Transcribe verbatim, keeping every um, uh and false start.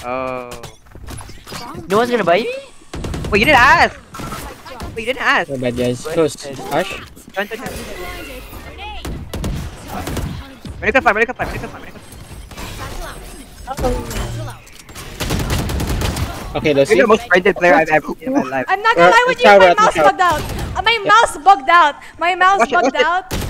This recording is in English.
Oh. No one's gonna buy me? Wait, you didn't ask! Wait, you didn't ask! So bad guys. Close. Ash. Turn, turn, turn. Medical fire, medical fire, medical fire, medical fire. Okay, let's see. You're the most frightened player I've ever seen in my life. I'm not gonna lie with you, my mouse bugged out. Uh, My mouse bugged out. My mouse Watch it, bugged watch it. out.